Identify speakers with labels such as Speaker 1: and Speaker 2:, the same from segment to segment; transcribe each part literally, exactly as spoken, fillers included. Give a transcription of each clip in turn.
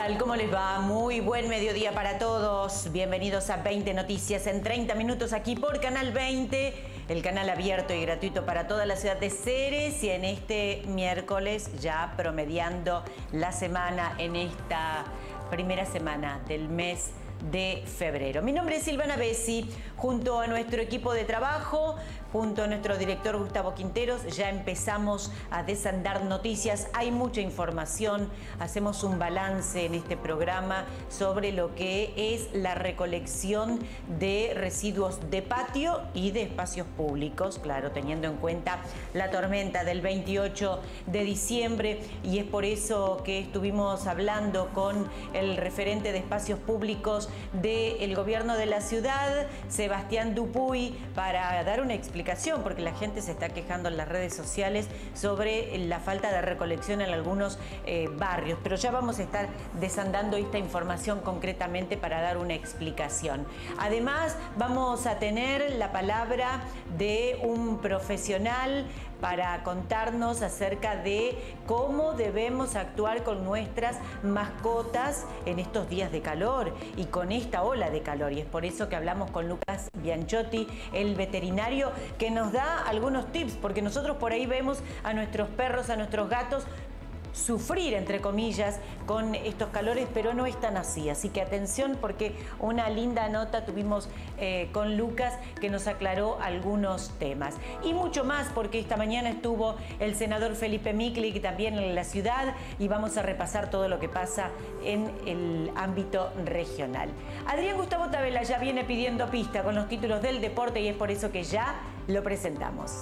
Speaker 1: tal? ¿Cómo les va? Muy buen mediodía para todos. Bienvenidos a veinte Noticias en treinta minutos aquí por Canal veinte, el canal abierto y gratuito para toda la ciudad de Ceres. Y en este miércoles, ya promediando la semana, en esta primera semana del mes de febrero. Mi nombre es Silvana Bessi, junto a nuestro equipo de trabajo, junto a nuestro director Gustavo Quinteros, ya empezamos a desandar noticias. Hay mucha información, hacemos un balance en este programa sobre lo que es la recolección de residuos de patio y de espacios públicos, claro, teniendo en cuenta la tormenta del veintiocho de diciembre, y es por eso que estuvimos hablando con el referente de espacios públicos del gobierno de la ciudad, Sebastián Dupuy, para dar una explicación, porque la gente se está quejando en las redes sociales sobre la falta de recolección en algunos eh, barrios, pero ya vamos a estar desandando esta información concretamente para dar una explicación. Además, vamos a tener la palabra de un profesional para contarnos acerca de cómo debemos actuar con nuestras mascotas en estos días de calor y con esta ola de calor. Y es por eso que hablamos con Lucas Bianchotti, el veterinario, que nos da algunos tips, porque nosotros por ahí vemos a nuestros perros, a nuestros gatos, sufrir, entre comillas, con estos calores, pero no es tan así. Así que atención, porque una linda nota tuvimos eh, con Lucas, que nos aclaró algunos temas. Y mucho más, porque esta mañana estuvo el senador Felipe Miklik también en la ciudad, y vamos a repasar todo lo que pasa en el ámbito regional. Adrián Gustavo Tabela ya viene pidiendo pista con los títulos del deporte, y es por eso que ya lo presentamos.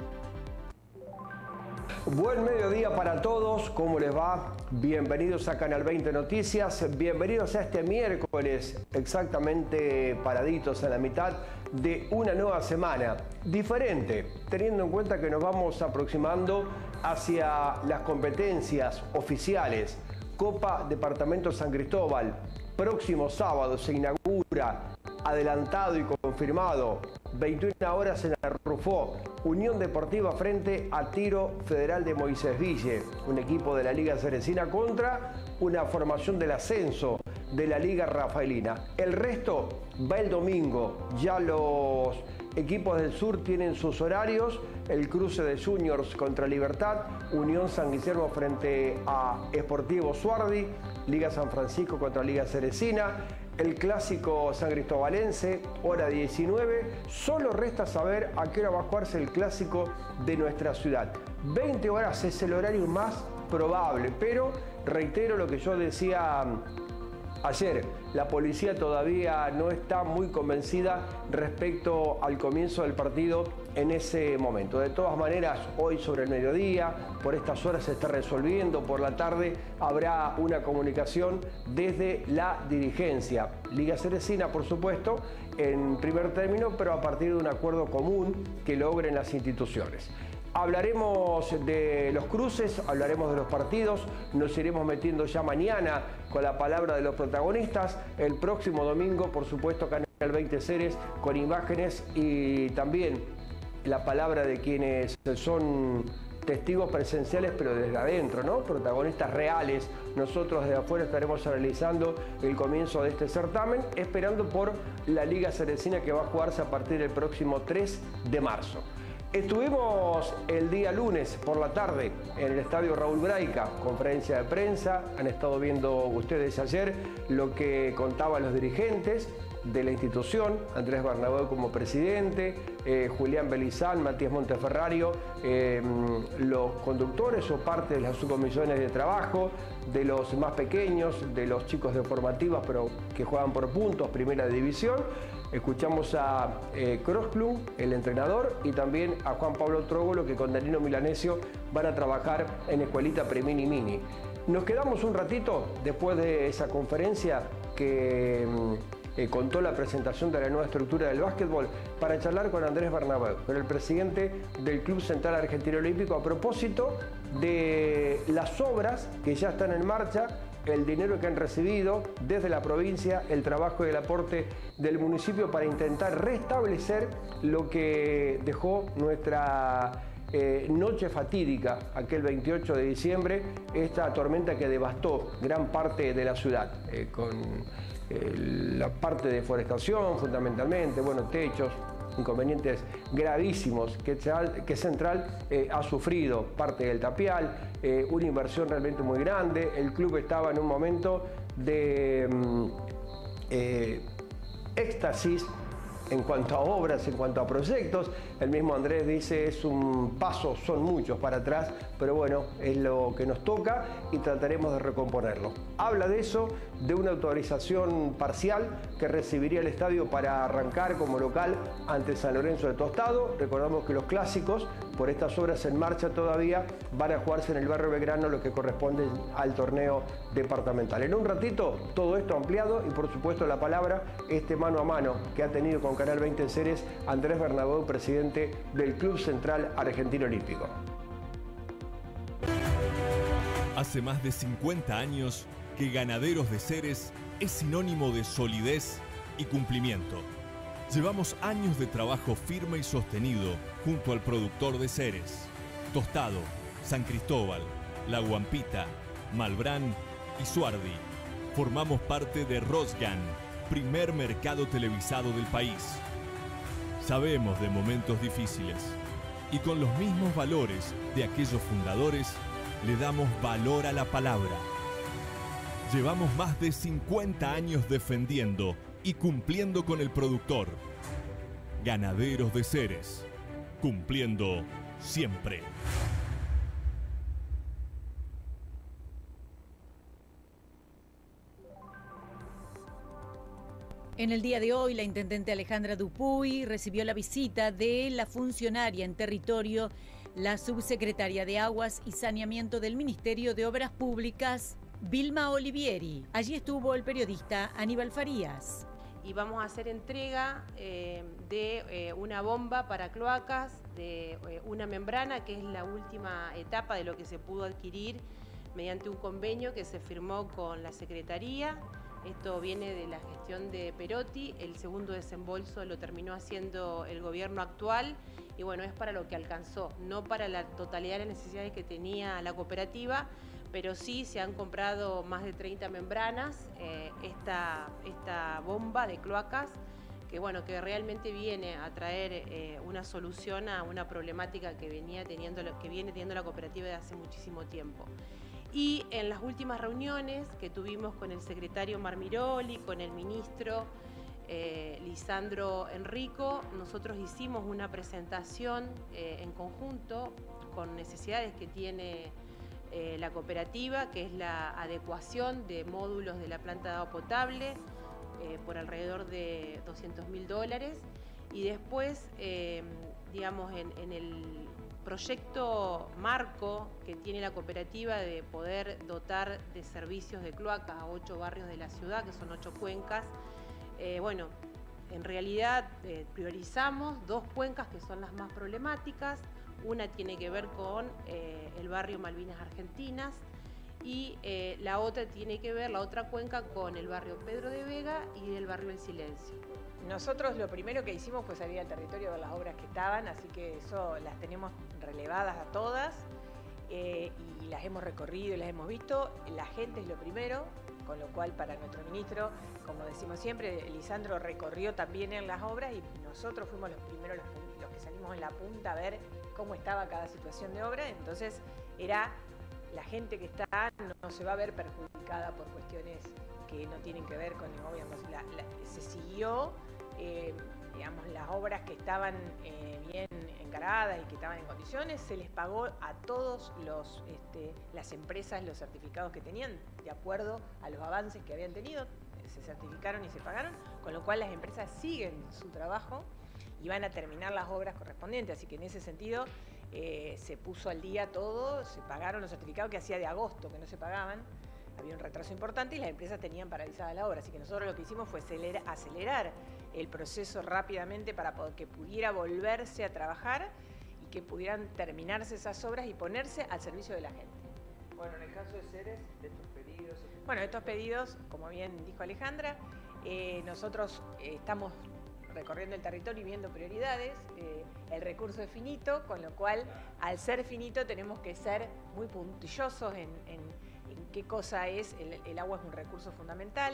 Speaker 2: Buen mediodía para todos, ¿cómo les va? Bienvenidos a Canal veinte Noticias, bienvenidos a este miércoles, exactamente paraditos en la mitad de una nueva semana, diferente, teniendo en cuenta que nos vamos aproximando hacia las competencias oficiales. Copa Departamento San Cristóbal, próximo sábado se inaugura, adelantado y confirmado, veintiuna horas en la Rufó, Unión Deportiva frente a Tiro Federal de Moisés Ville, un equipo de la Liga Ceresina contra una formación del ascenso de la Liga Rafaelina. El resto va el domingo, ya los equipos del sur tienen sus horarios, el cruce de Juniors contra Libertad, Unión San Guillermo frente a Sportivo Suardi, Liga San Francisco contra Liga Ceresina, el clásico san cristobalense, hora diecinueve. Solo resta saber a qué hora va a jugarse el clásico de nuestra ciudad. veinte horas es el horario más probable, pero reitero lo que yo decía ayer, la policía todavía no está muy convencida respecto al comienzo del partido en ese momento. De todas maneras, hoy sobre el mediodía, por estas horas se está resolviendo, por la tarde habrá una comunicación desde la dirigencia. Liga Ceresina, por supuesto, en primer término, pero a partir de un acuerdo común que logren las instituciones. Hablaremos de los cruces, hablaremos de los partidos, nos iremos metiendo ya mañana con la palabra de los protagonistas. El próximo domingo, por supuesto, Canal veinte Ceres, con imágenes y también la palabra de quienes son testigos presenciales, pero desde adentro, ¿no? Protagonistas reales. Nosotros desde afuera estaremos analizando el comienzo de este certamen, esperando por la Liga Ceresina, que va a jugarse a partir del próximo tres de marzo. Estuvimos el día lunes por la tarde en el estadio Raúl Braica, conferencia de prensa. Han estado viendo ustedes ayer lo que contaban los dirigentes de la institución, Andrés Bernabeu como presidente, eh, Julián Belizán, Matías Monteferrario, eh, los conductores o parte de las subcomisiones de trabajo, de los más pequeños, de los chicos de formativas, pero que juegan por puntos, primera división. Escuchamos a eh, Crossklum, el entrenador, y también a Juan Pablo Trógolo, que con Danilo Milanesio van a trabajar en Escuelita Premini Mini. Nos quedamos un ratito después de esa conferencia que eh, contó la presentación de la nueva estructura del básquetbol para charlar con Andrés Bernabeu, el presidente del Club Central Argentino Olímpico, a propósito de las obras que ya están en marcha, el dinero que han recibido desde la provincia, el trabajo y el aporte del municipio para intentar restablecer lo que dejó nuestra eh, noche fatídica, aquel veintiocho de diciembre, esta tormenta que devastó gran parte de la ciudad, eh, con eh, la parte de deforestación fundamentalmente, bueno, techos, inconvenientes gravísimos que, que Central eh, ha sufrido, parte del tapial, eh, una inversión realmente muy grande. El club estaba en un momento de eh, éxtasis en cuanto a obras, en cuanto a proyectos. El mismo Andrés dice, es un paso, son muchos para atrás, pero bueno, es lo que nos toca y trataremos de recomponerlo. Habla de eso, de una autorización parcial que recibiría el estadio para arrancar como local ante San Lorenzo de Tostado. Recordamos que los clásicos, por estas obras en marcha todavía, van a jugarse en el barrio Belgrano, lo que corresponde al torneo departamental. En un ratito, todo esto ampliado y por supuesto la palabra, este mano a mano que ha tenido con Canal veinte en Ceres, Andrés Bernabeu, presidente del Club Central Argentino Olímpico.
Speaker 3: Hace más de cincuenta años que Ganaderos de Ceres es sinónimo de solidez y cumplimiento. Llevamos años de trabajo firme y sostenido junto al productor de Ceres, Tostado, San Cristóbal, La Guampita, Malbrán y Suardi. Formamos parte de Rosgan, primer mercado televisado del país. Sabemos de momentos difíciles y con los mismos valores de aquellos fundadores le damos valor a la palabra. Llevamos más de cincuenta años defendiendo y cumpliendo con el productor. Ganaderos de Ceres, cumpliendo siempre.
Speaker 1: En el día de hoy, la intendente Alejandra Dupuy recibió la visita de la funcionaria en territorio, la subsecretaria de Aguas y Saneamiento del Ministerio de Obras Públicas, Vilma Olivieri. Allí estuvo el periodista Aníbal Farías.
Speaker 4: Y vamos a hacer entrega eh, de eh, una bomba para cloacas, de eh, una membrana, que es la última etapa de lo que se pudo adquirir mediante un convenio que se firmó con la Secretaría. Esto viene de la gestión de Perotti, el segundo desembolso lo terminó haciendo el gobierno actual y bueno, es para lo que alcanzó, no para la totalidad de las necesidades que tenía la cooperativa, pero sí se han comprado más de treinta membranas, eh, esta, esta bomba de cloacas, que bueno, que realmente viene a traer eh, una solución a una problemática que, venía teniendo, que viene teniendo la cooperativa desde hace muchísimo tiempo. Y en las últimas reuniones que tuvimos con el secretario Marmiroli, con el ministro eh, Lisandro Enrico, nosotros hicimos una presentación eh, en conjunto con necesidades que tiene eh, la cooperativa, que es la adecuación de módulos de la planta de agua potable eh, por alrededor de doscientos mil dólares. Y después, eh, digamos, en, en el proyecto marco que tiene la cooperativa de poder dotar de servicios de cloacas a ocho barrios de la ciudad, que son ocho cuencas, eh, bueno, en realidad eh, priorizamos dos cuencas que son las más problemáticas. Una tiene que ver con eh, el barrio Malvinas Argentinas y eh, la otra tiene que ver, la otra cuenca, con el barrio Pedro de Vega y el barrio El Silencio.
Speaker 5: Nosotros lo primero que hicimos fue salir al territorio de las obras que estaban, así que eso las tenemos relevadas a todas eh, y las hemos recorrido y las hemos visto. La gente es lo primero, con lo cual para nuestro ministro, como decimos siempre, Lisandro recorrió también en las obras y nosotros fuimos los primeros los, los que salimos en la punta a ver cómo estaba cada situación de obra. Entonces era la gente que está no se va a ver perjudicada por cuestiones que no tienen que ver con, obviamente, la, la, se siguió, eh, digamos, las obras que estaban eh, bien encaradas y que estaban en condiciones, se les pagó a todos los, este, las empresas los certificados que tenían, de acuerdo a los avances que habían tenido, se certificaron y se pagaron, con lo cual las empresas siguen su trabajo y van a terminar las obras correspondientes, así que en ese sentido eh, se puso al día todo, se pagaron los certificados que hacía de agosto que no se pagaban. Había un retraso importante y las empresas tenían paralizada la obra, así que nosotros lo que hicimos fue acelerar, acelerar el proceso rápidamente para que pudiera volverse a trabajar y que pudieran terminarse esas obras y ponerse al servicio de la gente.
Speaker 2: Bueno, en el caso de Ceres, de estos pedidos...
Speaker 5: Bueno, estos pedidos, como bien dijo Alejandra, eh, nosotros eh, estamos recorriendo el territorio y viendo prioridades. Eh, el recurso es finito, con lo cual, al ser finito, tenemos que ser muy puntillosos en, en, en qué cosa es. El, el agua es un recurso fundamental.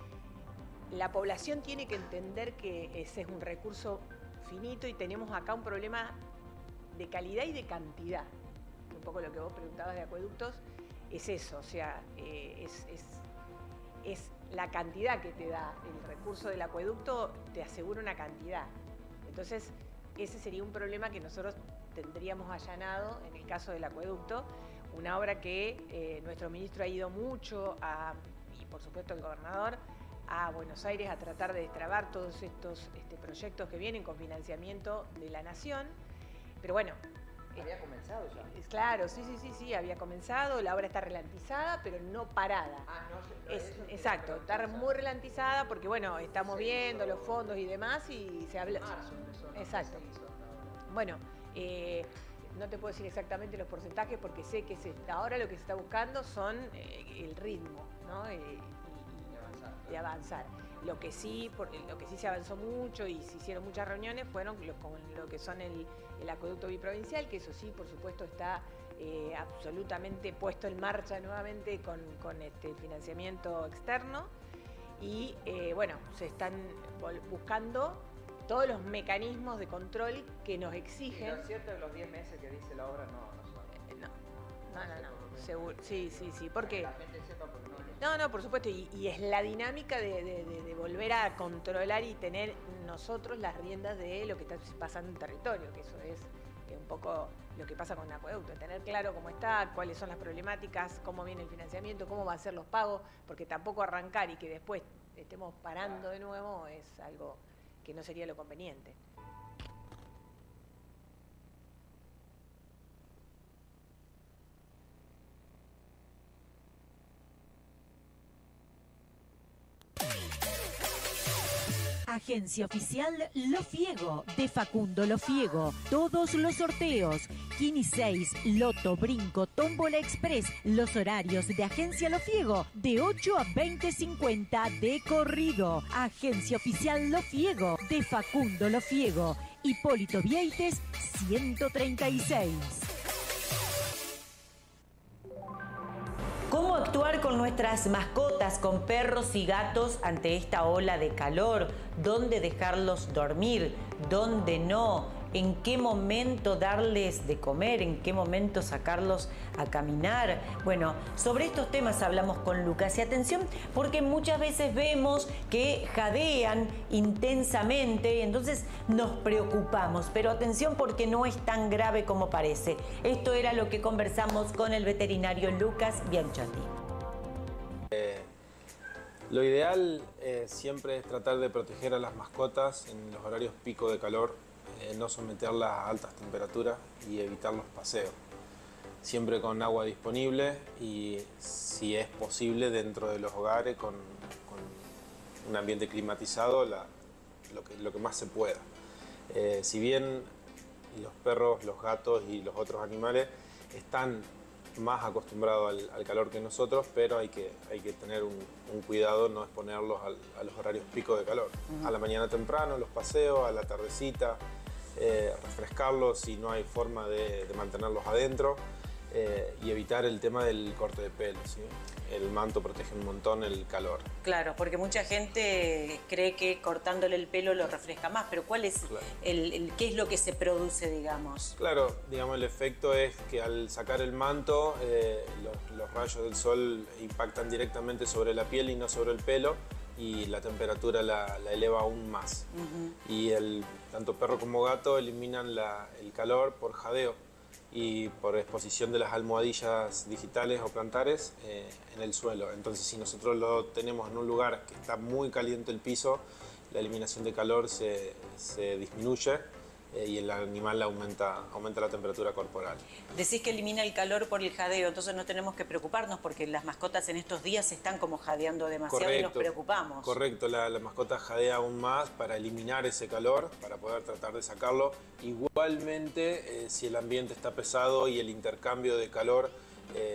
Speaker 5: La población tiene que entender que ese es un recurso finito y tenemos acá un problema de calidad y de cantidad. Un poco lo que vos preguntabas de acueductos es eso, o sea, eh, es, es, es la cantidad que te da el recurso del acueducto, te asegura una cantidad. Entonces, ese sería un problema que nosotros tendríamos allanado en el caso del acueducto, una obra que eh, nuestro ministro ha ido mucho, a, y por supuesto el gobernador, a Buenos Aires a tratar de destrabar todos estos este, proyectos que vienen con financiamiento de la Nación. Pero bueno...
Speaker 6: ¿Había comenzado ya?
Speaker 5: Es claro, sí, sí, sí, sí, había comenzado, la obra está ralentizada, pero no parada.
Speaker 6: Ah, no, no
Speaker 5: es,
Speaker 6: eso
Speaker 5: exacto, está muy ralentizada porque, bueno, estamos viendo los fondos y demás y se habla...
Speaker 6: Marzo empezó, ¿no?
Speaker 5: Exacto. Bueno, eh, no te puedo decir exactamente los porcentajes porque sé que se, ahora lo que se está buscando son eh, el ritmo, ¿no? Eh, y, y,
Speaker 6: avanzar, claro.
Speaker 5: de avanzar. Lo que sí, por, lo que sí se avanzó mucho y se hicieron muchas reuniones fueron los, con lo que son el, el acueducto biprovincial, que eso sí, por supuesto, está eh, absolutamente puesto en marcha nuevamente con, con este financiamiento externo. Y eh, bueno, se están buscando todos los mecanismos de control que nos exigen.
Speaker 6: ¿No es cierto que los diez meses que dice la obra no, no son?
Speaker 5: Eh, no, no, no, no, seguro. Sí, sí, sí, porque...
Speaker 6: La gente sepa porque no...
Speaker 5: No, no, por supuesto, y, y es la dinámica de, de, de, de volver a controlar y tener nosotros las riendas de lo que está pasando en el territorio, que eso es eh, un poco lo que pasa con el acueducto, tener claro cómo está, cuáles son las problemáticas, cómo viene el financiamiento, cómo van a ser los pagos, porque tampoco arrancar y que después estemos parando de nuevo es algo que no sería lo conveniente.
Speaker 7: Agencia oficial Lofiego, de Facundo Lofiego. Todos los sorteos, Kini seis, Loto, Brinco, Tómbola Express. Los horarios de Agencia Lofiego, de ocho a veinte cincuenta de corrido. Agencia oficial Lofiego, de Facundo Lofiego. Hipólito Vieites, ciento treinta y seis.
Speaker 1: ¿Cómo actuar con nuestras mascotas, con perros y gatos ante esta ola de calor? ¿Dónde dejarlos dormir? ¿Dónde no? ¿En qué momento darles de comer? ¿En qué momento sacarlos a caminar? Bueno, sobre estos temas hablamos con Lucas. Y atención, porque muchas veces vemos que jadean intensamente y entonces nos preocupamos. Pero atención porque no es tan grave como parece. Esto era lo que conversamos con el veterinario Lucas Bianchotti.
Speaker 8: Eh, lo ideal eh, siempre es tratar de proteger a las mascotas en los horarios pico de calor. Eh, no someterlas a altas temperaturas y evitar los paseos. Siempre con agua disponible y, si es posible, dentro de los hogares con, con un ambiente climatizado, la, lo, que, lo que más se pueda. Eh, si bien los perros, los gatos y los otros animales están más acostumbrados al, al calor que nosotros, pero hay que, hay que tener un, un cuidado, no exponerlos al, a los horarios pico de calor. Uh-huh. A la mañana temprano, los paseos, a la tardecita, eh, refrescarlos si no hay forma de, de mantenerlos adentro, eh, y evitar el tema del corte de pelo, ¿sí? El manto protege un montón el calor.
Speaker 1: Claro, porque mucha gente cree que cortándole el pelo lo refresca más, pero ¿cuál es claro. el, el, qué es lo que se produce, digamos?
Speaker 8: Claro, digamos, el efecto es que al sacar el manto, eh, los, los rayos del sol impactan directamente sobre la piel y no sobre el pelo, y la temperatura la, la eleva aún más. Uh-huh. Y el, tanto perro como gato eliminan la, el calor por jadeo y por exposición de las almohadillas digitales o plantares eh, en el suelo. Entonces, si nosotros lo tenemos en un lugar que está muy caliente el piso, la eliminación de calor se, se disminuye eh, y el animal aumenta, aumenta la temperatura corporal.
Speaker 1: Decís que elimina el calor por el jadeo, entonces no tenemos que preocuparnos porque las mascotas en estos días están como jadeando demasiado. Correcto, y nos preocupamos.
Speaker 8: Correcto, la, la mascota jadea aún más para eliminar ese calor, para poder tratar de sacarlo. Igualmente, eh, si el ambiente está pesado y el intercambio de calor eh,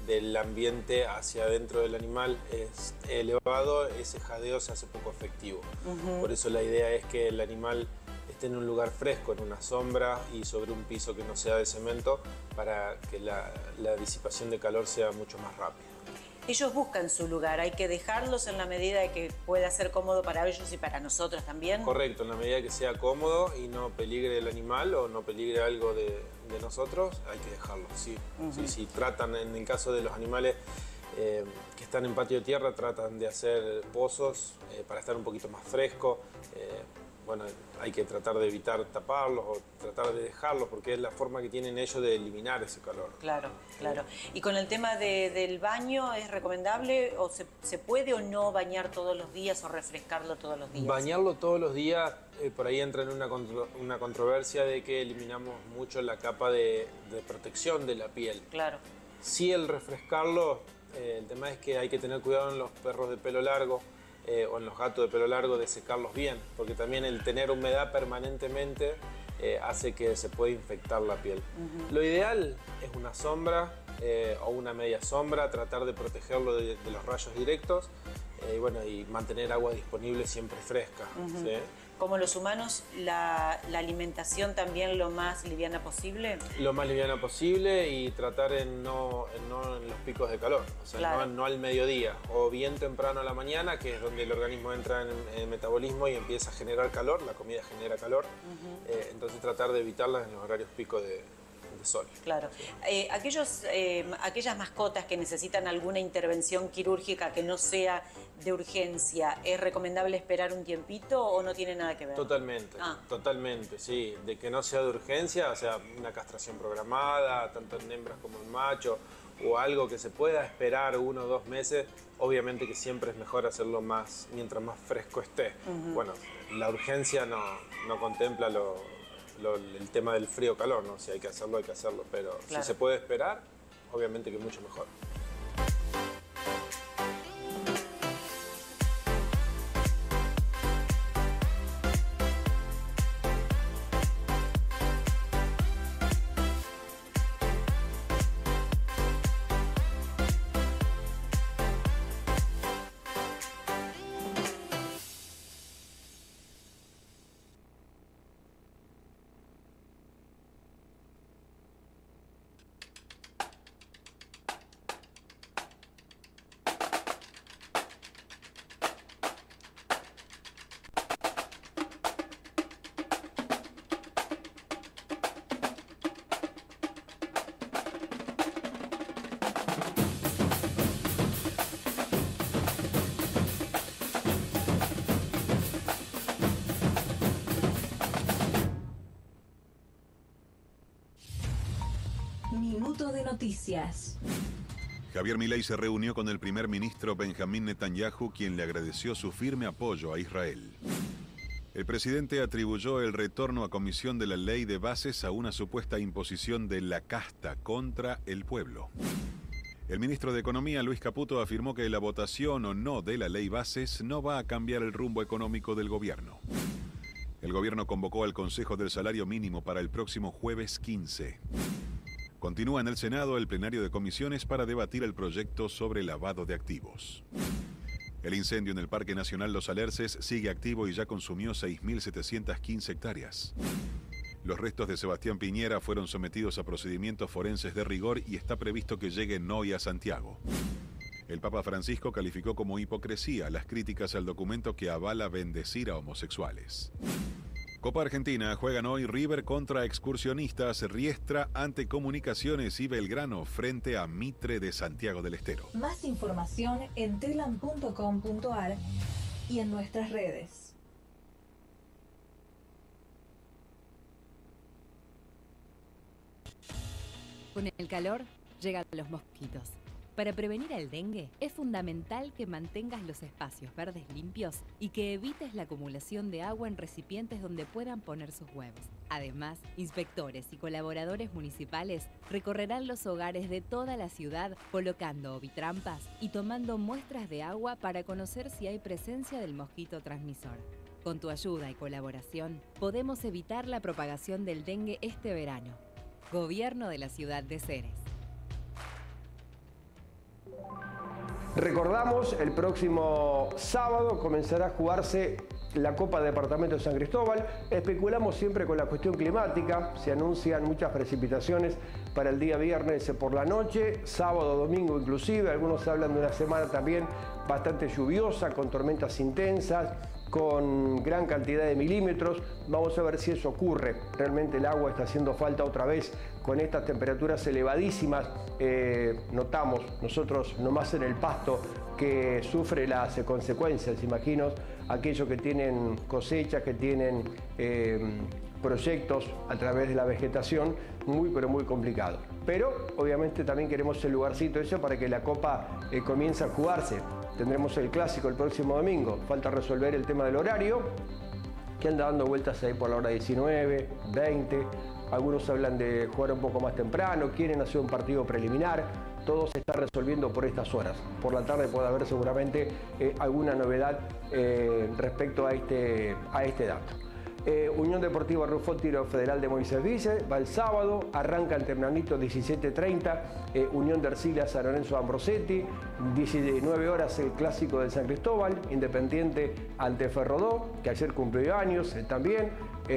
Speaker 8: del ambiente hacia adentro del animal es elevado, ese jadeo se hace poco efectivo. Uh-huh. Por eso la idea es que el animal esté en un lugar fresco, en una sombra y sobre un piso que no sea de cemento, para que la, la disipación de calor sea mucho más rápida.
Speaker 1: Ellos buscan su lugar, hay que dejarlos en la medida de que pueda ser cómodo para ellos y para nosotros también.
Speaker 8: Correcto, en la medida que sea cómodo y no peligre el animal o no peligre algo de, de nosotros, hay que dejarlos, sí. Uh-huh. Sí, sí. Tratan, en el caso de los animales eh, que están en patio de tierra, tratan de hacer pozos eh, para estar un poquito más fresco. Eh, bueno, hay que tratar de evitar taparlos o tratar de dejarlos porque es la forma que tienen ellos de eliminar ese calor.
Speaker 1: Claro, claro. Y con el tema de, del baño, ¿es recomendable o se, se puede o no bañar todos los días o refrescarlo todos los días?
Speaker 8: Bañarlo todos los días, eh, por ahí entra en una, contro una controversia de que eliminamos mucho la capa de, de protección de la piel.
Speaker 1: Claro.
Speaker 8: Sí, el refrescarlo, eh, el tema es que hay que tener cuidado en los perros de pelo largo, Eh, o en los gatos de pelo largo, de secarlos bien, porque también el tener humedad permanentemente eh, hace que se pueda infectar la piel. Uh-huh. Lo ideal es una sombra eh, o una media sombra, tratar de protegerlo de, de los rayos directos eh, y, bueno, y mantener agua disponible siempre fresca.
Speaker 1: Uh-huh.
Speaker 8: ¿Sí?
Speaker 1: Como los humanos, la, la alimentación también lo más liviana posible.
Speaker 8: Lo más liviana posible y tratar en no en, no en los picos de calor, o sea,
Speaker 1: claro.
Speaker 8: no, no al mediodía o bien temprano a la mañana, que es donde el organismo entra en, en metabolismo y empieza a generar calor, la comida genera calor, uh-huh. eh, entonces tratar de evitarlas en los horarios pico de, de sol.
Speaker 1: Claro. Eh, aquellos, eh, aquellas mascotas que necesitan alguna intervención quirúrgica que no sea de urgencia, ¿es recomendable esperar un tiempito o no tiene nada que ver?
Speaker 8: Totalmente, ah. totalmente, sí. De que no sea de urgencia, o sea, una castración programada, tanto en hembras como en macho, o algo que se pueda esperar uno o dos meses, obviamente que siempre es mejor hacerlo más, mientras más fresco esté. Uh-huh. Bueno, la urgencia no, no contempla lo, lo, el tema del frío-calor, ¿no? Si hay que hacerlo, hay que hacerlo, pero claro. Si se puede esperar, obviamente que mucho mejor.
Speaker 7: Minuto de noticias.
Speaker 9: Javier Milei se reunió con el primer ministro Benjamín Netanyahu, quien le agradeció su firme apoyo a Israel. El presidente atribuyó el retorno a comisión de la ley de bases a una supuesta imposición de la casta contra el pueblo. El ministro de Economía, Luis Caputo, afirmó que la votación o no de la ley bases no va a cambiar el rumbo económico del gobierno. El gobierno convocó al Consejo del Salario Mínimo para el próximo jueves quince. Continúa en el Senado el plenario de comisiones para debatir el proyecto sobre lavado de activos. El incendio en el Parque Nacional Los Alerces sigue activo y ya consumió seis mil setecientas quince hectáreas. Los restos de Sebastián Piñera fueron sometidos a procedimientos forenses de rigor y está previsto que lleguen hoy a Santiago. El Papa Francisco calificó como hipocresía las críticas al documento que avala bendecir a homosexuales. Copa Argentina, juegan hoy River contra Excursionistas, Riestra ante Comunicaciones y Belgrano frente a Mitre de Santiago del Estero.
Speaker 7: Más información en telam punto com punto ar y en nuestras redes.
Speaker 10: Con el calor llegan los mosquitos. Para prevenir el dengue, es fundamental que mantengas los espacios verdes limpios y que evites la acumulación de agua en recipientes donde puedan poner sus huevos. Además, inspectores y colaboradores municipales recorrerán los hogares de toda la ciudad colocando ovitrampas y tomando muestras de agua para conocer si hay presencia del mosquito transmisor. Con tu ayuda y colaboración, podemos evitar la propagación del dengue este verano. Gobierno de la Ciudad de Ceres.
Speaker 2: Recordamos, el próximo sábado comenzará a jugarse la Copa Departamento de San Cristóbal. Especulamos siempre con la cuestión climática. Se anuncian muchas precipitaciones para el día viernes por la noche, sábado, domingo inclusive. Algunos hablan de una semana también bastante lluviosa, con tormentas intensas, con gran cantidad de milímetros. Vamos a ver si eso ocurre. Realmente el agua está haciendo falta otra vez con estas temperaturas elevadísimas. Eh, notamos nosotros nomás en el Pasto que sufre las consecuencias. Imagino aquellos que tienen cosechas, que tienen eh, proyectos a través de la vegetación, muy pero muy complicado. Pero obviamente también queremos el lugarcito ese para que la Copa eh, comience a jugarse. Tendremos el clásico el próximo domingo. Falta resolver el tema del horario, que anda dando vueltas ahí por la hora diecinueve, veinte. Algunos hablan de jugar un poco más temprano, quieren hacer un partido preliminar. Todo se está resolviendo por estas horas. Por la tarde puede haber seguramente eh, alguna novedad eh, respecto a este, a este dato. Eh, Unión Deportiva Rufo Tiro Federal de Moisés Vice va el sábado, arranca el tempranito diecisiete treinta, eh, Unión de Ercilia San Lorenzo Ambrosetti, diecinueve horas el clásico de San Cristóbal, Independiente ante Ferrodó, que ayer cumplió años eh, también,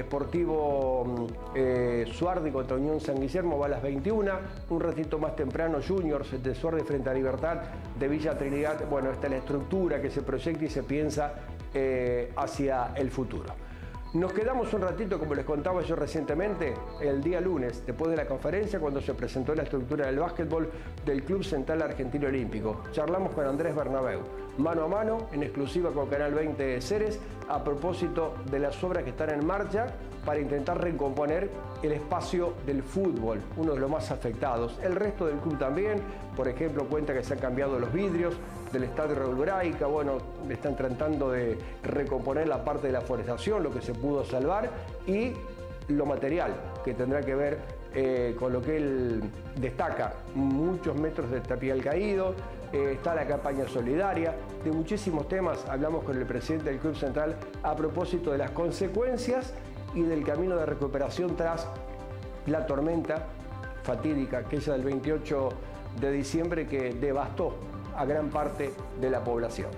Speaker 2: Sportivo eh, Suardi contra Unión San Guillermo va a las veintiuna, un ratito más temprano Juniors de Suardi frente a Libertad de Villa Trinidad. Bueno, esta es la estructura que se proyecta y se piensa eh, hacia el futuro. Nos quedamos un ratito, como les contaba yo recientemente, el día lunes, después de la conferencia, cuando se presentó la estructura del básquetbol del Club Central Argentino Olímpico. Charlamos con Andrés Bernabeu, mano a mano, en exclusiva con Canal veinte de Ceres, a propósito de las obras que están en marcha para intentar recomponer el espacio del fútbol, uno de los más afectados. El resto del club también, por ejemplo, cuenta que se han cambiado los vidrios del estadio Raúl Braica. Bueno, están tratando de recomponer la parte de la forestación, lo que se pudo salvar, y lo material, que tendrá que ver eh, con lo que él destaca, muchos metros de tapial caído, eh, está la campaña solidaria, de muchísimos temas. Hablamos con el presidente del Club Central a propósito de las consecuencias y del camino de recuperación tras la tormenta fatídica, aquella del veintiocho de diciembre, que devastó a gran parte de la población.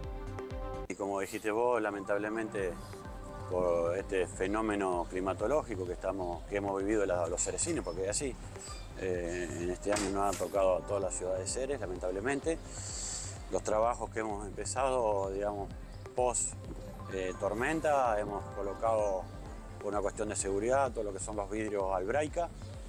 Speaker 11: Y como dijiste vos, lamentablemente por este fenómeno climatológico que, estamos, que hemos vivido la, los cerecines, porque es así, eh, en este año nos ha tocado a toda la ciudad de Ceres, lamentablemente. Los trabajos que hemos empezado, digamos, post eh, tormenta, hemos colocado por una cuestión de seguridad todo lo que son los vidrios Albraica.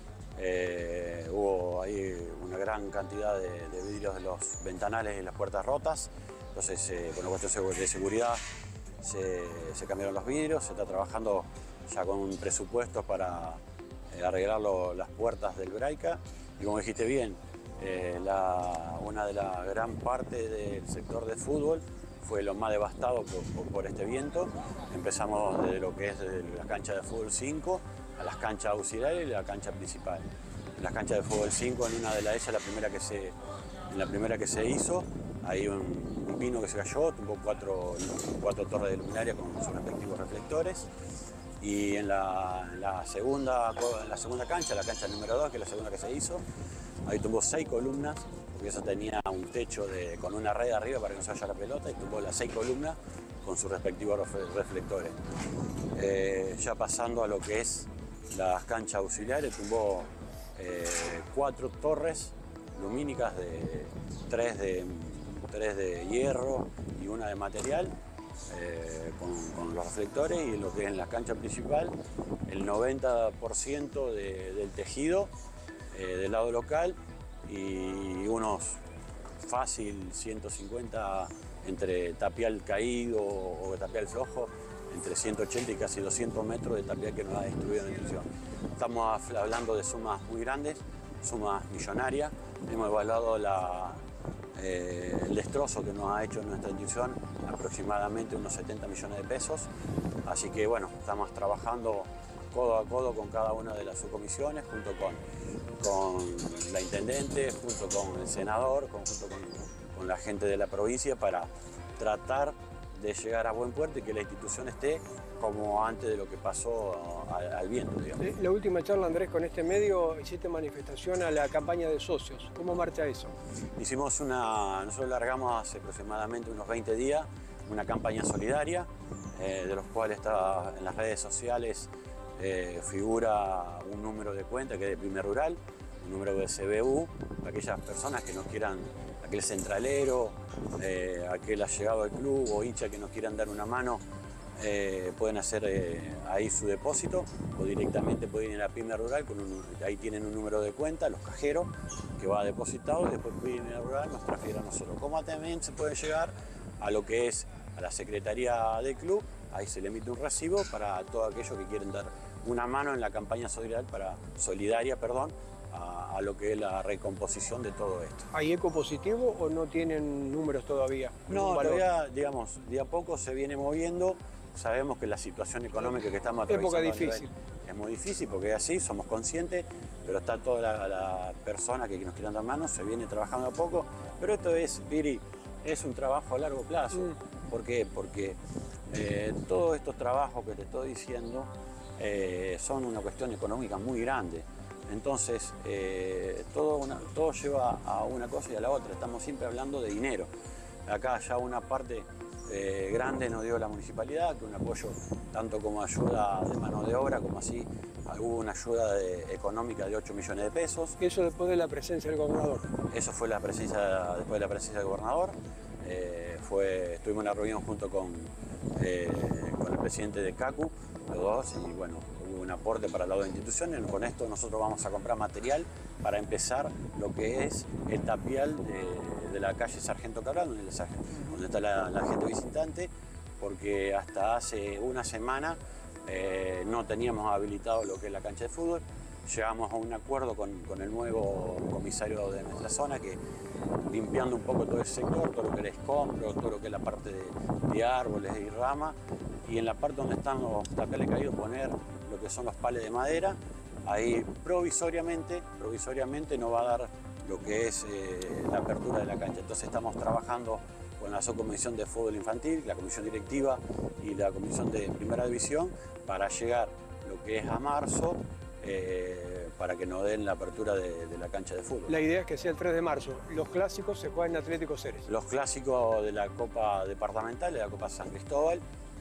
Speaker 11: Eh, hubo ahí una gran cantidad de, de vidrios de los ventanales y las puertas rotas, entonces eh, por una cuestión de seguridad se, se cambiaron los vidrios. Se está trabajando ya con un presupuesto para eh, arreglar lo, las puertas del Braica, y como dijiste bien, eh, la, una de la gran parte del sector de fútbol fue lo más devastado por, por, por este viento. Empezamos desde lo que es desde la cancha de fútbol cinco a las canchas auxiliares y la cancha principal. En las canchas de fútbol cinco, en una de las ellas, la primera que se, en la primera que se hizo, hay un, un pino que se cayó, tumbó cuatro, cuatro torres de luminaria con sus respectivos reflectores. Y en la, en, la segunda, en la segunda cancha, la cancha número dos, que es la segunda que se hizo, ahí tumbó seis columnas, porque esa tenía un techo de, con una red arriba para que no se vaya la pelota, y tumbó las seis columnas con sus respectivos reflectores. Eh, ya pasando a lo que es las canchas auxiliares, tumbó eh, cuatro torres lumínicas, de tres, de tres de hierro y una de material, eh, con, con los reflectores. Y lo que es en la cancha principal, el noventa por ciento de, del tejido eh, del lado local, y unos fácil ciento cincuenta entre tapial caído o tapial flojo, entre ciento ochenta y casi doscientos metros de tapial que nos ha destruido la institución. Estamos hablando de sumas muy grandes, sumas millonarias. Hemos evaluado la, eh, el destrozo que nos ha hecho nuestra institución, aproximadamente unos setenta millones de pesos. Así que bueno, estamos trabajando codo a codo con cada una de las subcomisiones, junto con, con la intendente, junto con el senador, con, junto con, con la gente de la provincia, para tratar de llegar a buen puerto y que la institución esté como antes de lo que pasó al, al viento, digamos.
Speaker 12: La última charla, Andrés, con este medio, hiciste manifestación a la campaña de socios. ¿Cómo marcha eso?
Speaker 11: Hicimos una, nosotros largamos hace aproximadamente unos veinte días una campaña solidaria, eh, de los cuales está en las redes sociales eh, figura un número de cuenta que es de Pyme Rural, un número de C B U, para aquellas personas que nos quieran, aquel centralero, eh, aquel allegado al club o hincha que nos quieran dar una mano, eh, pueden hacer eh, ahí su depósito o directamente pueden ir a Pyme Rural, con un, ahí tienen un número de cuenta, los cajeros, que va depositado y después Pyme Rural nos transfiere a nosotros. Como también se puede llegar a lo que es a la secretaría del club, ahí se le emite un recibo para todos aquellos que quieren dar una mano en la campaña solidaria, para, solidaria perdón, a, a lo que es la recomposición de todo esto.
Speaker 12: ¿Hay eco positivo o no tienen números todavía?
Speaker 11: No, todavía, digamos, de a poco se viene moviendo. Sabemos que la situación económica que estamos atravesando
Speaker 12: época difícil.
Speaker 11: Es muy difícil porque es así, somos conscientes, pero está toda la, la persona que nos quieran dar mano, se viene trabajando a poco, pero esto es, Piri, es un trabajo a largo plazo. Mm. ¿Por qué? Porque eh, todos estos trabajos que te estoy diciendo eh, son una cuestión económica muy grande. Entonces, eh, todo, una, todo lleva a una cosa y a la otra. Estamos siempre hablando de dinero. Acá ya una parte eh, grande nos dio la municipalidad, que un apoyo tanto como ayuda de mano de obra, como así hubo una ayuda de, económica de ocho millones de pesos.
Speaker 12: ¿Eso después de la presencia del gobernador?
Speaker 11: Eso fue la presencia, después de la presencia del gobernador. Eh, fue, estuvimos en la reunión junto con, eh, con el presidente de CACU, los dos, y bueno, hubo un aporte para las dos instituciones. Con esto nosotros vamos a comprar material para empezar lo que es el tapial de, de la calle Sargento Cabral, donde, donde está la, la gente visitante, porque hasta hace una semana eh, no teníamos habilitado lo que es la cancha de fútbol. Llegamos a un acuerdo con, con el nuevo comisario de nuestra zona, que limpiando un poco todo el sector, todo lo que era escombro, todo lo que es la parte de, de árboles y ramas, y en la parte donde están los tapiales caídos poner lo que son los pales de madera. Ahí provisoriamente, provisoriamente nos va a dar lo que es eh, la apertura de la cancha. Entonces estamos trabajando con la subcomisión de fútbol infantil, la comisión directiva y la comisión de primera división para llegar lo que es a marzo, Eh, para que nos den la apertura de, de la cancha de fútbol.
Speaker 12: La idea es que sea el tres de marzo. Los clásicos se juegan en Atlético Ceres.
Speaker 11: Los clásicos de la Copa Departamental, de la Copa San Cristóbal,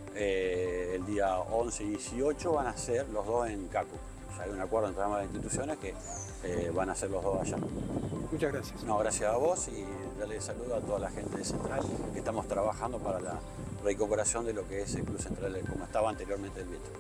Speaker 11: eh, el día once y dieciocho van a ser los dos en CACU. Ya hay un acuerdo entre ambas instituciones que eh, van a ser los dos allá.
Speaker 12: Muchas gracias.
Speaker 11: No, gracias a vos y darle saludo a toda la gente de Central, que estamos trabajando para la recuperación de lo que es el Club Central como estaba anteriormente el Viento.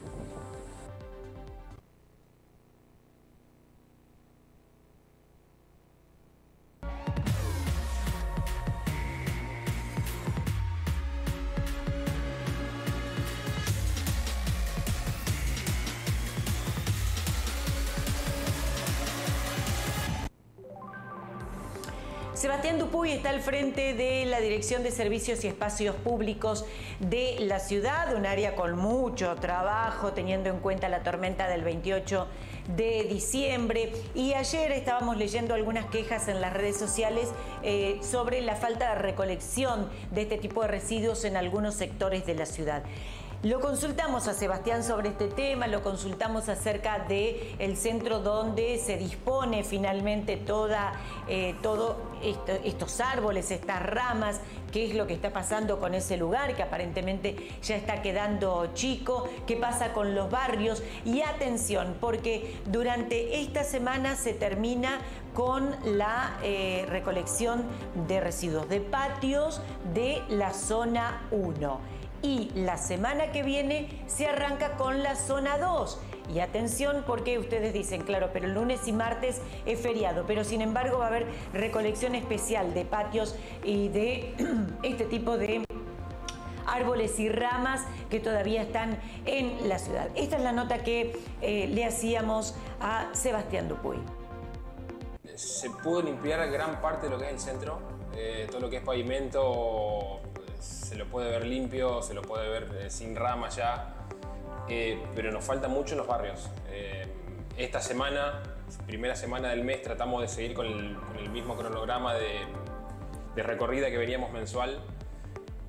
Speaker 1: Sebastián Dupuy está al frente de la Dirección de Servicios y Espacios Públicos de la ciudad, un área con mucho trabajo, teniendo en cuenta la tormenta del veintiocho de diciembre. Y ayer estábamos leyendo algunas quejas en las redes sociales eh, sobre la falta de recolección de este tipo de residuos en algunos sectores de la ciudad. Lo consultamos a Sebastián sobre este tema, lo consultamos acerca del centro donde se dispone finalmente toda, eh, todo esto, estos árboles, estas ramas, qué es lo que está pasando con ese lugar que aparentemente ya está quedando chico, qué pasa con los barrios. Y atención, porque durante esta semana se termina con la eh, recolección de residuos de patios de la zona uno. Y la semana que viene se arranca con la zona dos. Y atención, porque ustedes dicen, claro, pero el lunes y martes es feriado, pero sin embargo va a haber recolección especial de patios y de este tipo de árboles y ramas que todavía están en la ciudad. Esta es la nota que eh, le hacíamos a Sebastián Dupuy.
Speaker 13: Se pudo limpiar gran parte de lo que es el centro, eh, todo lo que es pavimento se lo puede ver limpio, se lo puede ver eh, sin ramas ya, eh, pero nos falta mucho en los barrios. Eh, esta semana, primera semana del mes, tratamos de seguir con el, con el mismo cronograma de, de recorrida que veníamos mensual,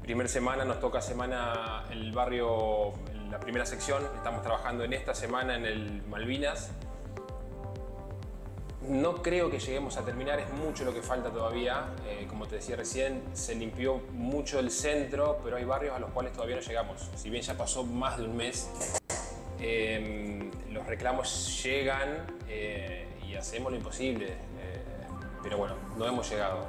Speaker 13: Primer semana nos toca semana el barrio, la primera sección. Estamos trabajando en esta semana en el Malvinas. No creo que lleguemos a terminar, es mucho lo que falta todavía. Eh, como te decía recién, se limpió mucho el centro, pero hay barrios a los cuales todavía no llegamos. Si bien ya pasó más de un mes, eh, los reclamos llegan eh, y hacemos lo imposible. Eh, pero bueno, no hemos llegado.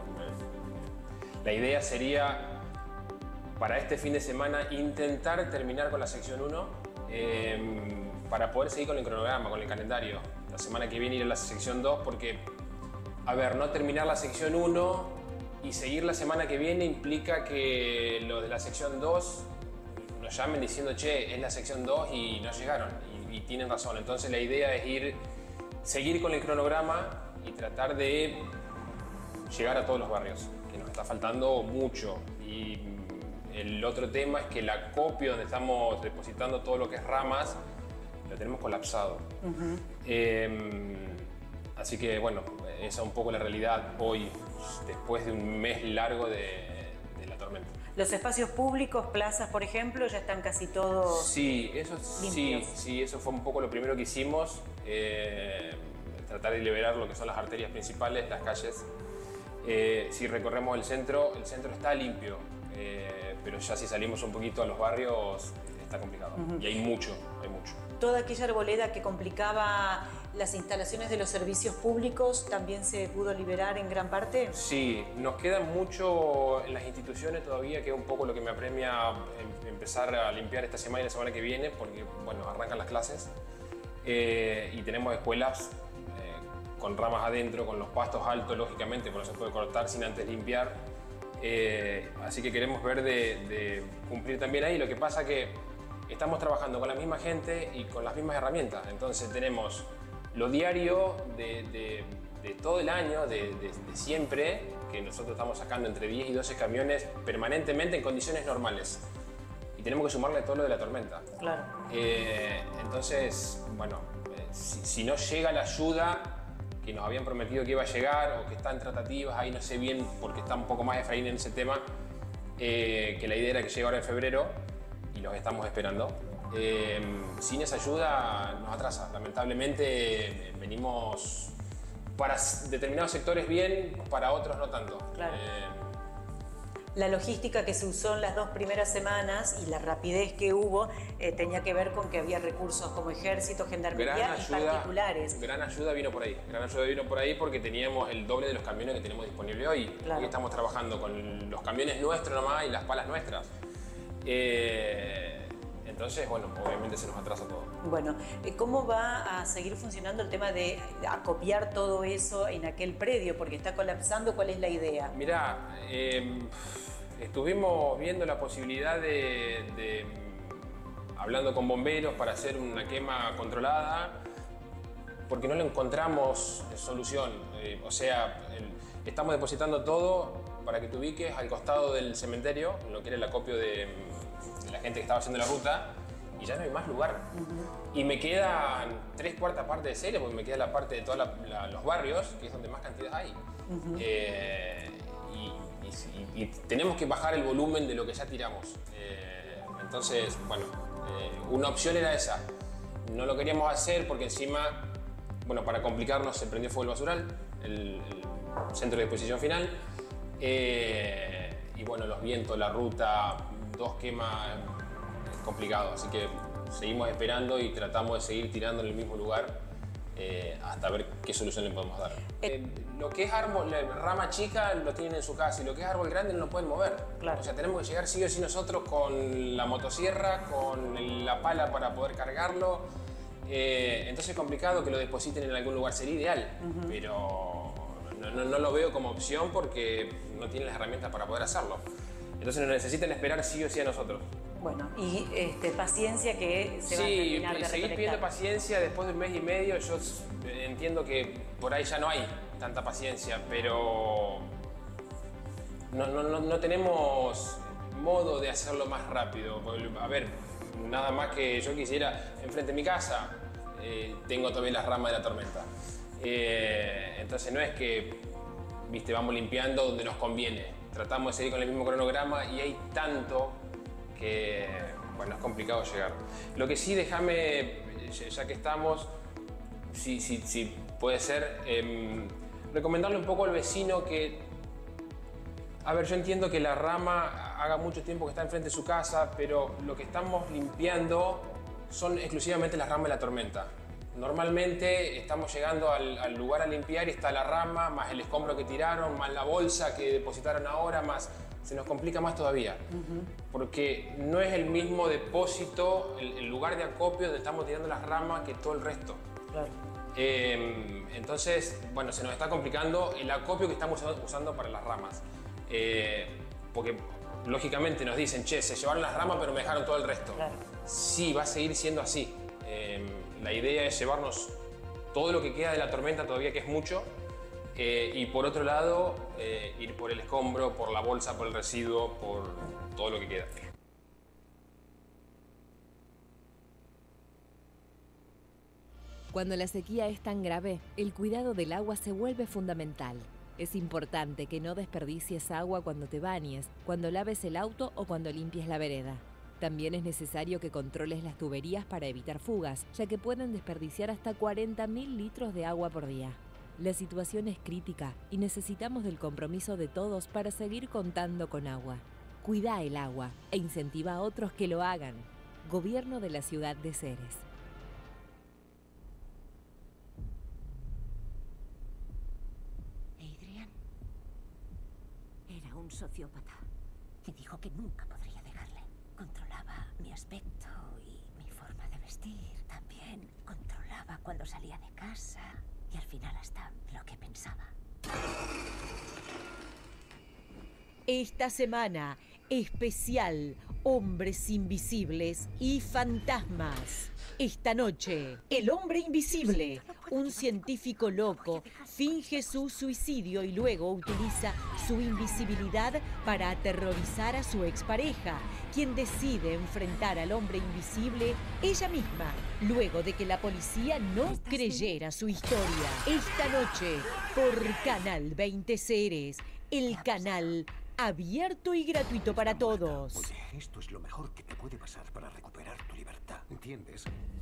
Speaker 13: La idea sería, para este fin de semana, intentar terminar con la sección uno eh, para poder seguir con el cronograma, con el calendario. La semana que viene ir a la sección dos porque, a ver, no terminar la sección uno y seguir la semana que viene implica que los de la sección dos nos llamen diciendo, che, es la sección dos y no llegaron. Y, y tienen razón. Entonces la idea es ir, seguir con el cronograma y tratar de llegar a todos los barrios, que nos está faltando mucho. Y el otro tema es que el acopio donde estamos depositando todo lo que es ramas lo tenemos colapsado. Uh-huh. eh, así que bueno, esa es un poco la realidad hoy, después de un mes largo de, de la tormenta.
Speaker 1: ¿Los espacios públicos, plazas por ejemplo, ya están casi todos
Speaker 13: Sí, eso, sí, sí, eso fue un poco lo primero que hicimos, eh, tratar de liberar lo que son las arterias principales, las calles. Eh, si recorremos el centro, el centro está limpio, eh, pero ya si salimos un poquito a los barrios está complicado. Uh-huh. Y hay mucho, hay mucho.
Speaker 1: Toda aquella arboleda que complicaba las instalaciones de los servicios públicos también se pudo liberar en gran parte.
Speaker 13: Sí, nos queda mucho en las instituciones todavía, que es un poco lo que me apremia empezar a limpiar esta semana y la semana que viene, porque bueno, arrancan las clases eh, y tenemos escuelas eh, con ramas adentro, con los pastos altos, lógicamente, porque no se puede cortar sin antes limpiar. Eh, así que queremos ver de, de cumplir también ahí. Lo que pasa que estamos trabajando con la misma gente y con las mismas herramientas. Entonces tenemos lo diario de, de, de todo el año, de, de, de siempre, que nosotros estamos sacando entre diez y doce camiones permanentemente en condiciones normales. Y tenemos que sumarle todo lo de la tormenta.
Speaker 1: Claro.
Speaker 13: Eh, entonces, bueno, eh, si, si no llega la ayuda que nos habían prometido que iba a llegar o que están tratativas, ahí no sé bien porque está un poco más Efraín en ese tema, eh, que la idea era que llegue ahora en febrero y los estamos esperando. Eh, sin esa ayuda nos atrasa. Lamentablemente eh, venimos para determinados sectores bien, para otros no tanto.
Speaker 1: Claro. Eh, La logística que se usó en las dos primeras semanas y la rapidez que hubo eh, tenía que ver con que había recursos como ejército, gendarmería y particulares.
Speaker 13: Gran ayuda vino por ahí. Gran ayuda vino por ahí porque teníamos el doble de los camiones que tenemos disponibles hoy. Claro. Hoy estamos trabajando con los camiones nuestros nomás y las palas nuestras. Eh, entonces, bueno, obviamente se nos atrasa todo.
Speaker 1: Bueno, ¿cómo va a seguir funcionando el tema de acopiar todo eso en aquel predio? Porque está colapsando, ¿cuál es la idea?
Speaker 13: Mirá, eh, estuvimos viendo la posibilidad de, de, hablando con bomberos para hacer una quema controlada, porque no le encontramos solución. Eh, o sea, el, estamos depositando todo, para que te ubiques, al costado del cementerio, lo que era el acopio de, de la gente que estaba haciendo la ruta, y ya no hay más lugar. Uh-huh. Y me quedan tres cuartas partes de serie, porque me queda la parte de todos los barrios, que es donde más cantidad hay. Uh-huh. eh, y, y, y tenemos que bajar el volumen de lo que ya tiramos. Eh, entonces, bueno, eh, una opción era esa. No lo queríamos hacer porque encima, bueno, para complicarnos se prendió fuego el basural, el, el centro de disposición final. Eh, y bueno, los vientos, la ruta, dos quemas, complicado. Así que seguimos esperando y tratamos de seguir tirando en el mismo lugar eh, hasta ver qué solución le podemos dar. Eh, lo que es árbol, rama chica lo tienen en su casa y lo que es árbol grande no lo pueden mover. Claro. O sea, tenemos que llegar sí o sí nosotros con la motosierra, con la pala para poder cargarlo. Eh, entonces es complicado que lo depositen en algún lugar, sería ideal, uh-huh. pero no, no, no lo veo como opción porque no tienen las herramientas para poder hacerlo. Entonces nos necesitan esperar sí o sí a nosotros.
Speaker 1: Bueno, y este, paciencia que se
Speaker 13: sí,
Speaker 1: va a terminar de
Speaker 13: seguir
Speaker 1: recolectar.
Speaker 13: pidiendo paciencia después de un mes y medio. Yo entiendo que por ahí ya no hay tanta paciencia, pero no, no, no, no tenemos modo de hacerlo más rápido. A ver, nada más que yo quisiera, enfrente de mi casa, eh, tengo todavía las ramas de la tormenta. Eh, entonces no es que viste, vamos limpiando donde nos conviene. Tratamos de seguir con el mismo cronograma y hay tanto que, bueno, es complicado llegar. Lo que sí, déjame, ya que estamos, si, si, si puede ser, eh, recomendarle un poco al vecino que, a ver, yo entiendo que la rama haga mucho tiempo que está enfrente de su casa, pero lo que estamos limpiando son exclusivamente las ramas de la tormenta. Normalmente estamos llegando al, al lugar a limpiar y está la rama, más el escombro que tiraron, más la bolsa que depositaron ahora, más se nos complica más todavía. Uh-huh. Porque no es el mismo depósito, el, el lugar de acopio donde estamos tirando las ramas que todo el resto.
Speaker 1: Claro.
Speaker 13: Eh, entonces, bueno, se nos está complicando el acopio que estamos usando para las ramas. Eh, porque lógicamente nos dicen, che, se llevaron las ramas pero me dejaron todo el resto.
Speaker 1: Claro.
Speaker 13: Sí, va a seguir siendo así. Eh, la idea es llevarnos todo lo que queda de la tormenta, todavía que es mucho, eh, y por otro lado, eh, ir por el escombro, por la bolsa, por el residuo, por todo lo que queda.
Speaker 10: Cuando la sequía es tan grave, el cuidado del agua se vuelve fundamental. Es importante que no desperdicies agua cuando te bañes, cuando laves el auto o cuando limpies la vereda. También es necesario que controles las tuberías para evitar fugas, ya que pueden desperdiciar hasta cuarenta mil litros de agua por día. La situación es crítica y necesitamos del compromiso de todos para seguir contando con agua. Cuida el agua e incentiva a otros que lo hagan. Gobierno de la Ciudad de Ceres.
Speaker 14: Adrian era un sociópata que dijo que nunca podría dejarle. Controlaba mi aspecto y mi forma de vestir. También controlaba cuando salía de casa y al final hasta lo que pensaba.
Speaker 7: Esta semana, especial Hombres Invisibles y Fantasmas. Esta noche, el hombre invisible, un científico loco, finge su suicidio y luego utiliza su invisibilidad para aterrorizar a su expareja, quien decide enfrentar al hombre invisible ella misma, luego de que la policía no creyera su historia. Esta noche, por Canal veinte Ceres, el canal abierto y gratuito para todos.
Speaker 15: Oye, esto es lo mejor que te puede pasar para recuperar tu libertad, ¿entiendes?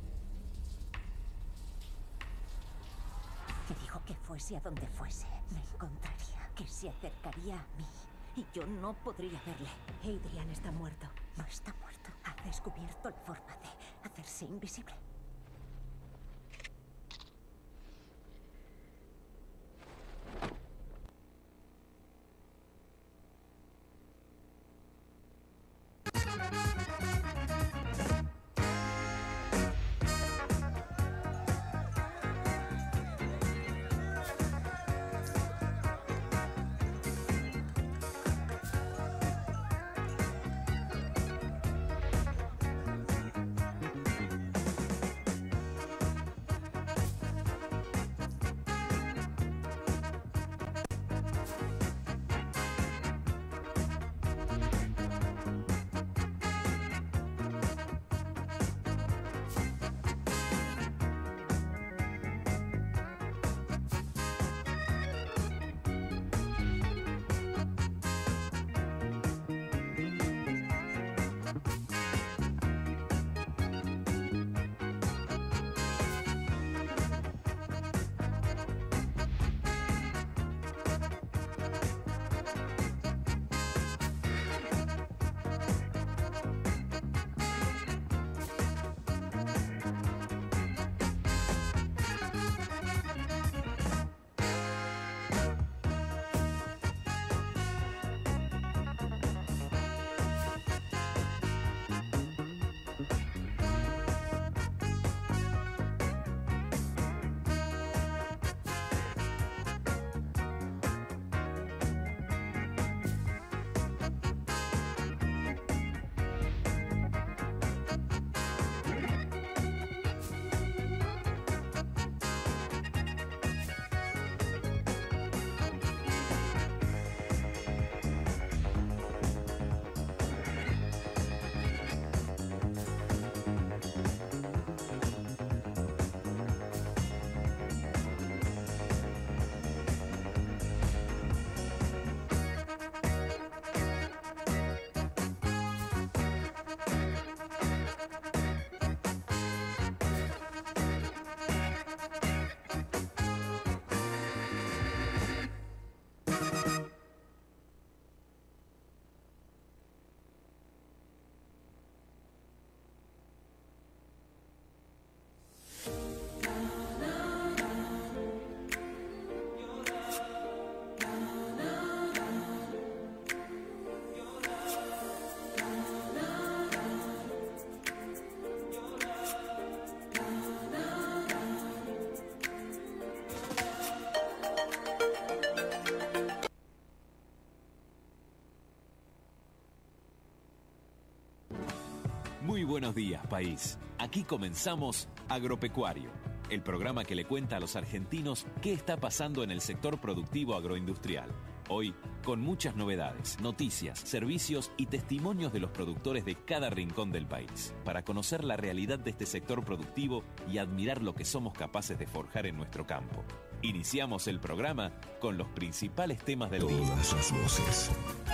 Speaker 14: Que dijo que fuese a donde fuese, me encontraría, que se acercaría a mí y yo no podría verle. Adrian está muerto. No está muerto. Ha descubierto la forma de hacerse invisible.
Speaker 16: Muy buenos días, país. Aquí comenzamos Agropecuario, el programa que le cuenta a los argentinos qué está pasando en el sector productivo agroindustrial. Hoy, con muchas novedades, noticias, servicios y testimonios de los productores de cada rincón del país, para conocer la realidad de este sector productivo y admirar lo que somos capaces de forjar en nuestro campo. Iniciamos el programa con los principales temas del día.
Speaker 17: Todas las voces.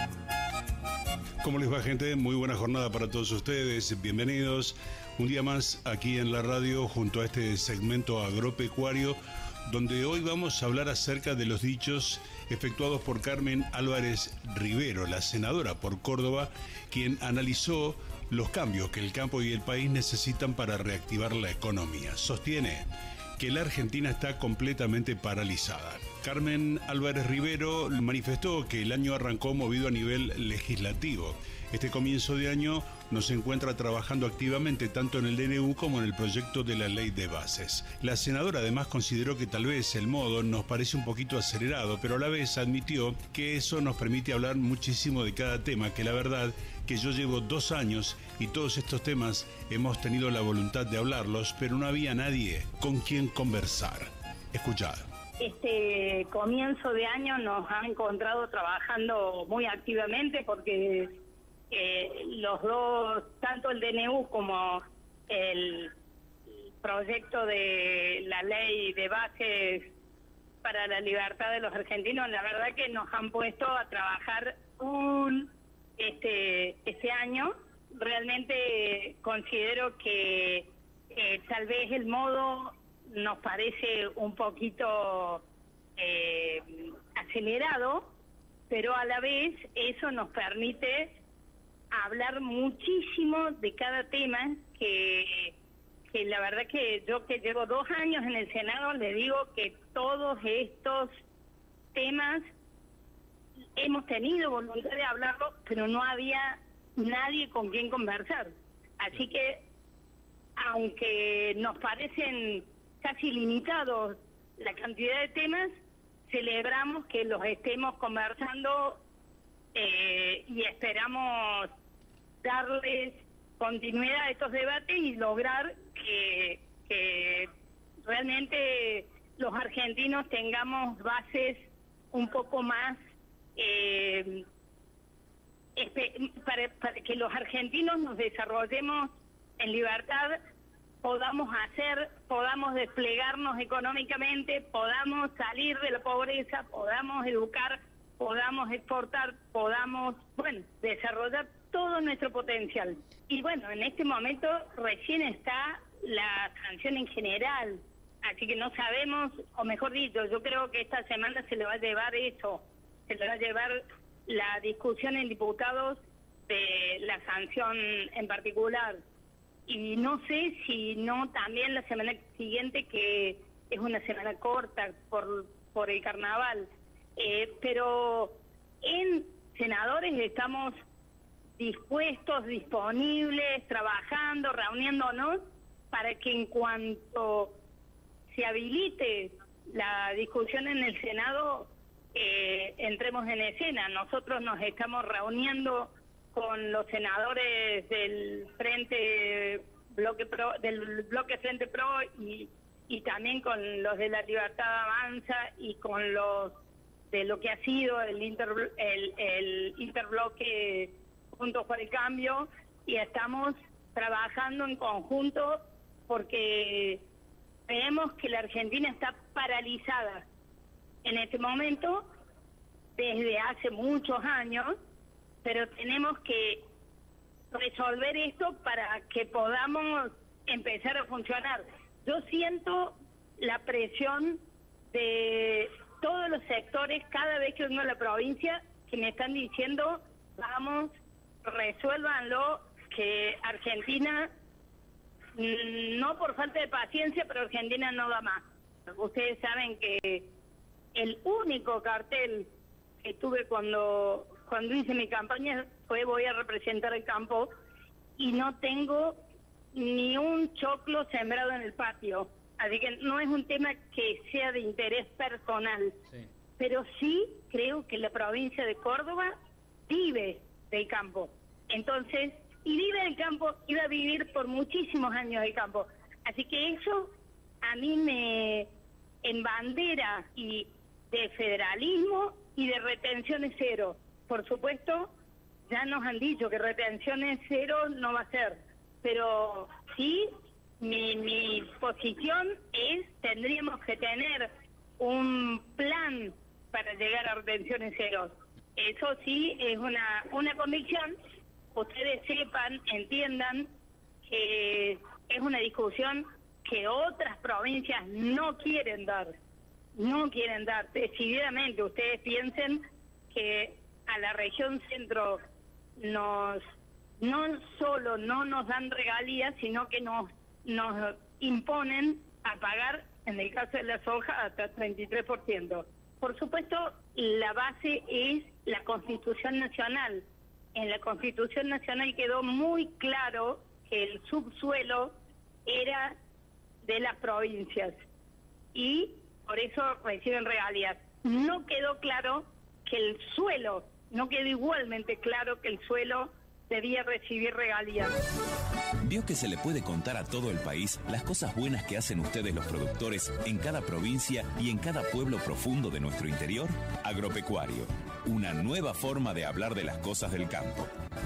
Speaker 17: ¿Cómo les va, gente? Muy buena jornada para todos ustedes. Bienvenidos un día más aquí en la radio junto a este segmento agropecuario, donde hoy vamos a hablar acerca de los dichos efectuados por Carmen Álvarez Rivero, la senadora por Córdoba, quien analizó los cambios que el campo y el país necesitan para reactivar la economía. Sostiene que la Argentina está completamente paralizada. Carmen Álvarez Rivero manifestó que el año arrancó movido a nivel legislativo. Este comienzo de año nos encuentra trabajando activamente tanto en el D N U como en el proyecto de la Ley de Bases. La senadora además consideró que tal vez el modo nos parece un poquito acelerado, pero a la vez admitió que eso nos permite hablar muchísimo de cada tema, que la verdad que yo llevo dos años y todos estos temas hemos tenido la voluntad de hablarlos, pero no había nadie con quien conversar. Escuchad.
Speaker 18: Este comienzo de año nos ha encontrado trabajando muy activamente porque eh, los dos, tanto el D N U como el proyecto de la ley de bases para la libertad de los argentinos, la verdad que nos han puesto a trabajar un este este año. Realmente considero que eh, tal vez el modo nos parece un poquito eh, acelerado, pero a la vez eso nos permite hablar muchísimo de cada tema, que, que la verdad que yo que llevo dos años en el Senado le digo que todos estos temas hemos tenido voluntad de hablarlo, pero no había nadie con quien conversar. Así que, aunque nos parecen casi limitados la cantidad de temas, celebramos que los estemos conversando eh, y esperamos darles continuidad a estos debates y lograr que, que realmente los argentinos tengamos bases un poco más eh, para, para que los argentinos nos desarrollemos en libertad, podamos hacer, podamos desplegarnos económicamente, podamos salir de la pobreza, podamos educar, podamos exportar, podamos, bueno, desarrollar todo nuestro potencial. Y bueno, en este momento recién está la sanción en general, así que no sabemos, o mejor dicho, yo creo que esta semana se le va a llevar eso, se le va a llevar la discusión en diputados de la sanción en particular. Y no sé si no también la semana siguiente, que es una semana corta por, por el carnaval. Eh, pero en senadores estamos dispuestos, disponibles, trabajando, reuniéndonos para que en cuanto se habilite la discusión en el Senado, eh, entremos en escena. Nosotros nos estamos reuniendo con los senadores del Frente Bloque Pro, del Bloque Frente Pro y, y también con los de la Libertad Avanza y con los de lo que ha sido el, inter, el, el interbloque Juntos por el Cambio, y estamos trabajando en conjunto porque vemos que la Argentina está paralizada en este momento desde hace muchos años, pero tenemos que resolver esto para que podamos empezar a funcionar. Yo siento la presión de todos los sectores cada vez que vengo a la provincia, que me están diciendo, vamos, resuélvanlo, que Argentina, no por falta de paciencia, pero Argentina no da más. Ustedes saben que el único cartel que tuve cuando cuando hice mi campaña fue voy a representar el campo, y no tengo ni un choclo sembrado en el patio. Así que no es un tema que sea de interés personal, sí. Pero sí creo que la provincia de Córdoba vive del campo. Entonces y vive del campo y va a vivir por muchísimos años del campo. Así que eso a mí me embandera y de federalismo y de retenciones cero. Por supuesto, ya nos han dicho que retenciones cero no va a ser, pero sí, mi, mi posición es, tendríamos que tener un plan para llegar a retenciones cero. Eso sí es una, una convicción. Ustedes sepan, entiendan que es una discusión que otras provincias no quieren dar. No quieren dar. Decididamente, ustedes piensen que a la región centro nos no solo no nos dan regalías, sino que nos, nos imponen a pagar, en el caso de la soja, hasta treinta y tres por ciento. Por supuesto, la base es la Constitución Nacional. En la Constitución Nacional quedó muy claro que el subsuelo era de las provincias y por eso reciben regalías. No quedó claro que el suelo, no quedó igualmente claro que el suelo debía recibir regalías.
Speaker 16: ¿Vio que se le puede contar a todo el país las cosas buenas que hacen ustedes los productores en cada provincia y en cada pueblo profundo de nuestro interior? Agropecuario, una nueva forma de hablar de las cosas del campo.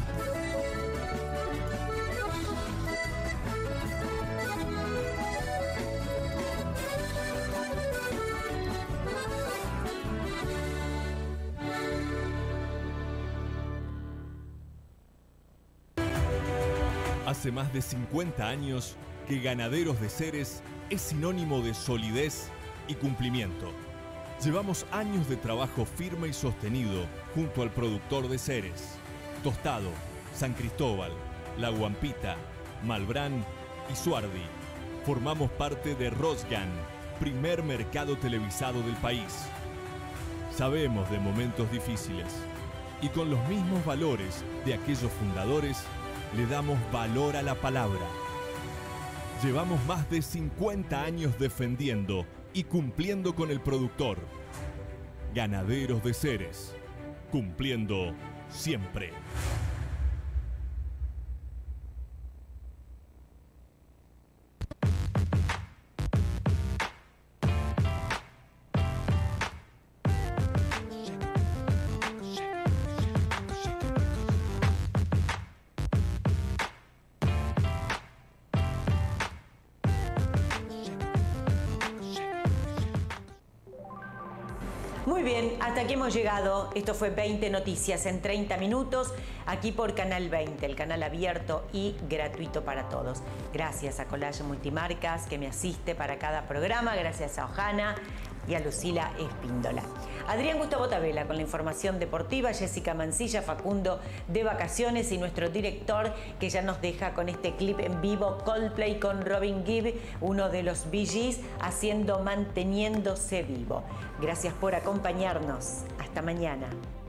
Speaker 3: Hace más de cincuenta años que Ganaderos de Ceres es sinónimo de solidez y cumplimiento. Llevamos años de trabajo firme y sostenido junto al productor de Ceres. Tostado, San Cristóbal, La Guampita, Malbrán y Suardi. Formamos parte de Rosgan, primer mercado televisado del país. Sabemos de momentos difíciles y con los mismos valores de aquellos fundadores le damos valor a la palabra. Llevamos más de cincuenta años defendiendo y cumpliendo con el productor. Ganaderos de Ceres, cumpliendo siempre.
Speaker 1: Muy bien, hasta aquí hemos llegado. Esto fue veinte Noticias en treinta minutos, aquí por Canal veinte, el canal abierto y gratuito para todos. Gracias a Collage Multimarcas, que me asiste para cada programa. Gracias a Ojana y a Lucila Espíndola. Adrián Gustavo Tabela con la información deportiva, Jessica Mancilla, Facundo de vacaciones y nuestro director que ya nos deja con este clip en vivo, Coldplay con Robin Gibb, uno de los Bee Gees, haciendo Manteniéndose Vivo. Gracias por acompañarnos. Hasta mañana.